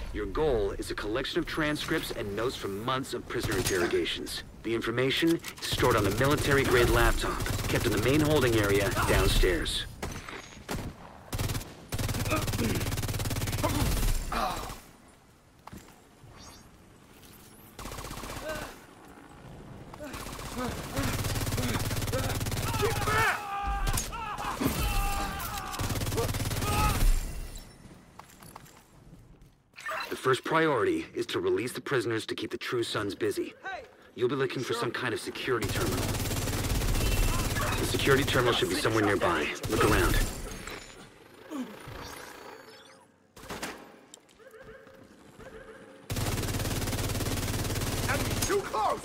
Your goal is a collection of transcripts and notes from months of prisoner interrogations. The information is stored on a military-grade laptop, kept in the main holding area downstairs. The first priority is to release the prisoners to keep the True Sons busy. You'll be looking for some kind of security terminal. The security terminal should be somewhere nearby. Look around. Enemy too close!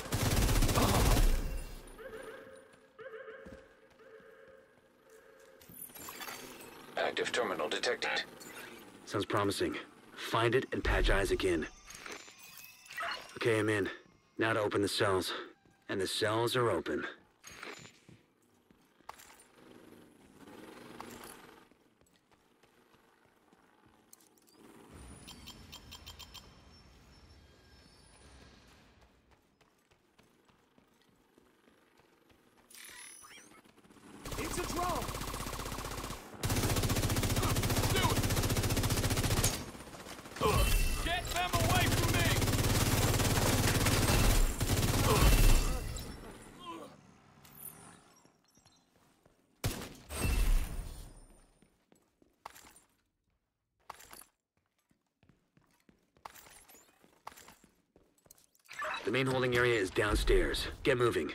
Active terminal detected. Sounds promising. Find it and patch Isaac in. Okay, I'm in. Now to open the cells. And the cells are open. It's a drone! Get them away from me! The main holding area is downstairs. Get moving.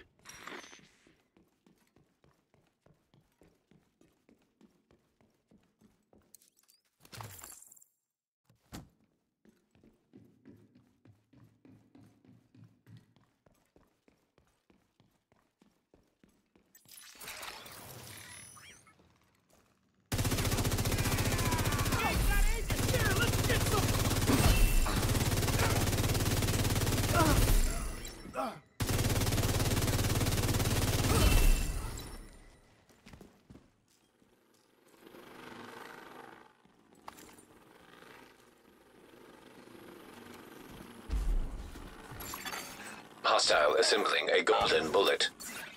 Hostile assembling a golden bullet.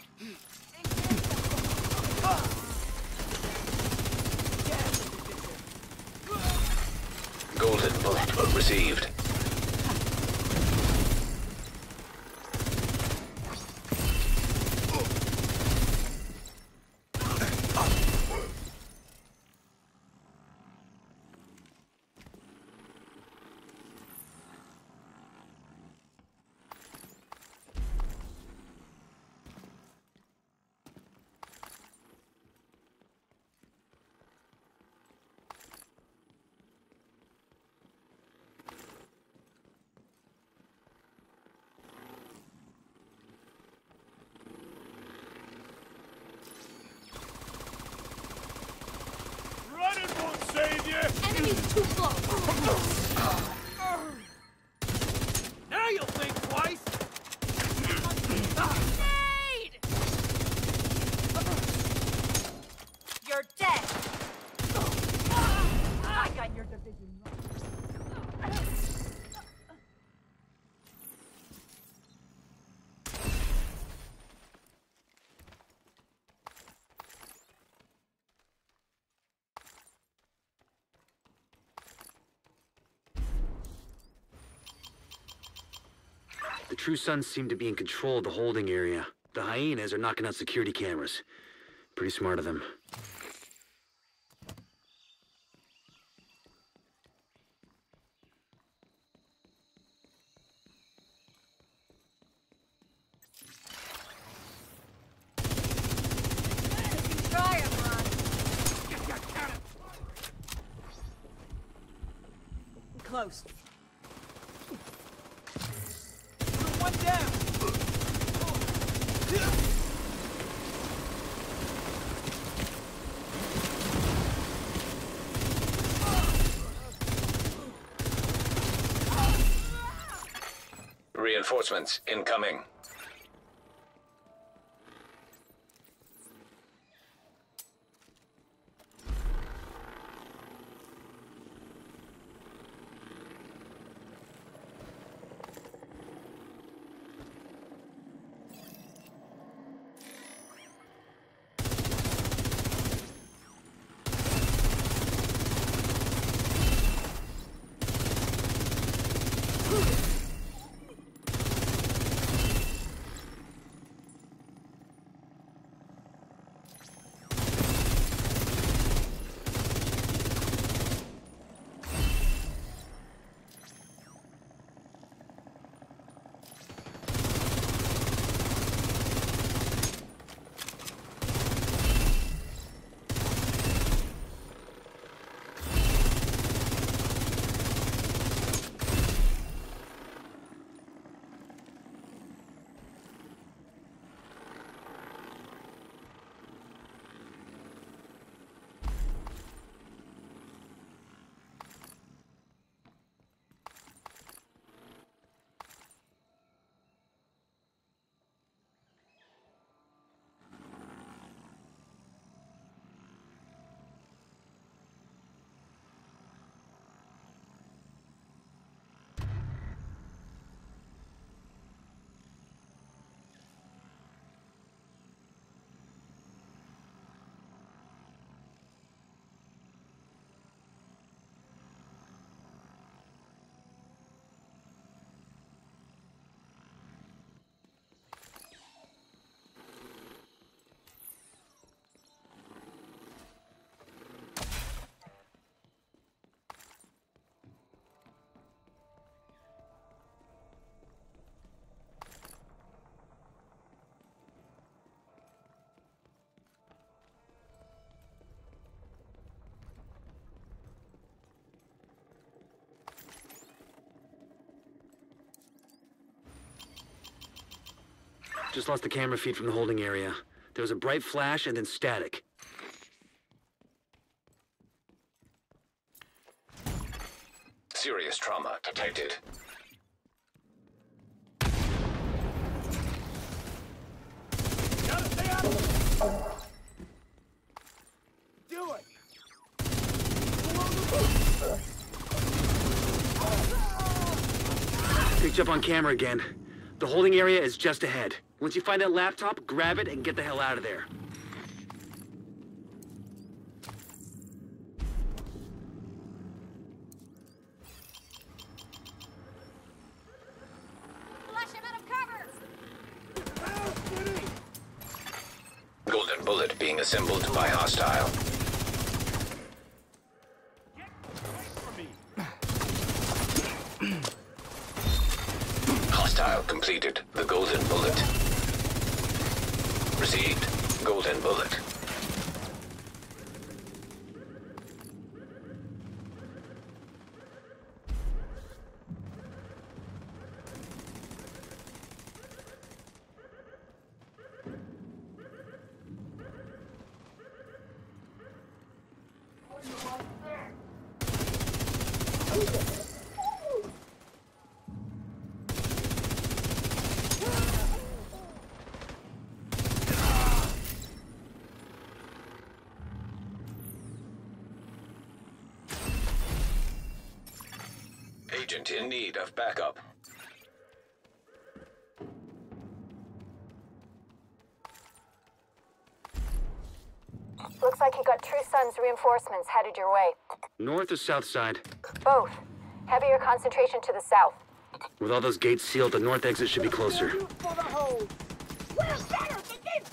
Golden bullet received. Running won't save you! Enemy's too close! Now you'll think twice! Nade! You're dead! I got your division wrong. The True Sons seem to be in control of the holding area. The hyenas are knocking out security cameras. Pretty smart of them. Try him, Ron. Close. One down! Reinforcements incoming. Just lost the camera feed from the holding area. There was a bright flash and then static. Serious trauma detected. Gotta stay out. Do it. Picked you up on camera again. The holding area is just ahead. Once you find that laptop, grab it and get the hell out of there. Flush him out of cover! Golden bullet being assembled by hostile. Get away from me. Hostile completed the golden bullet. Received golden bullet. Agent in need of backup. Looks like you got True Sun's reinforcements headed your way. North or south side? Both. Heavier concentration to the south. With all those gates sealed, the north exit should be closer. For the hole. We're better than this!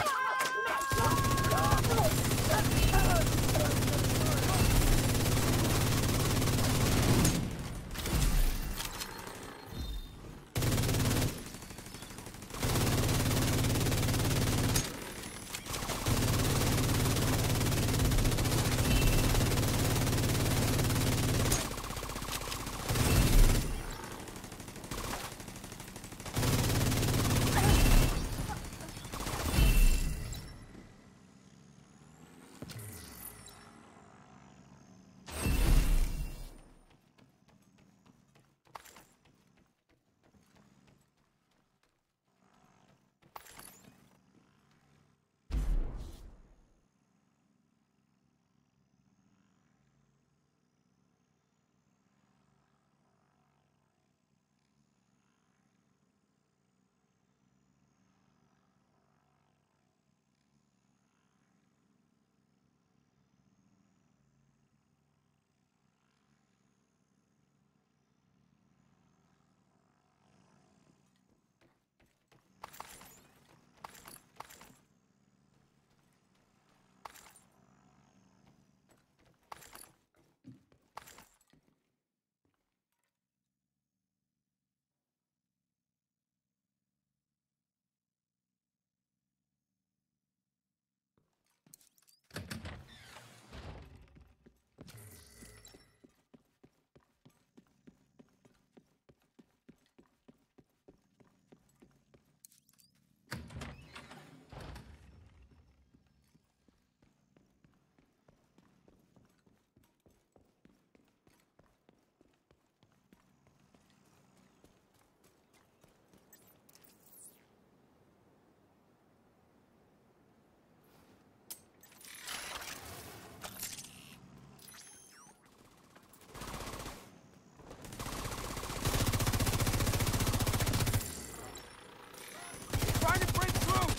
Trying to break through.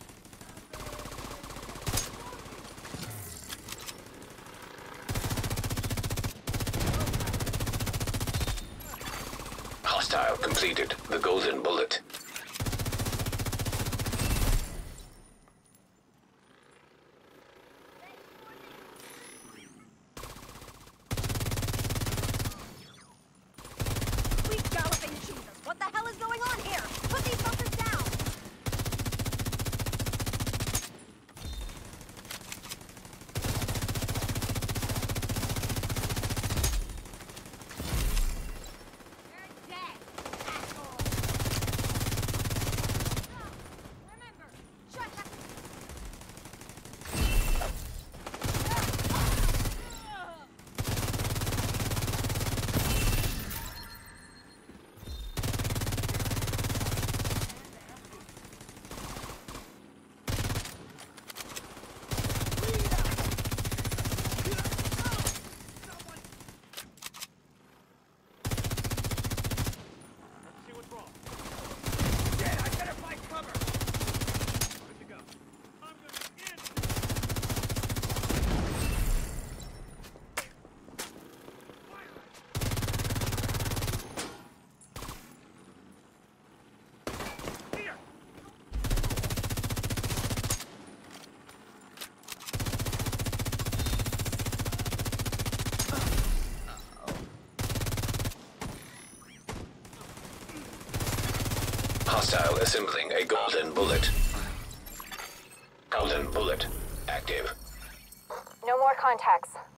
Hostile completed the golden bullet. Sweet galloping Jesus! What the hell is going on here? Put these fuckers down! You're dead, asshole! Hostile assembling a golden bullet. Golden bullet active. No more contacts.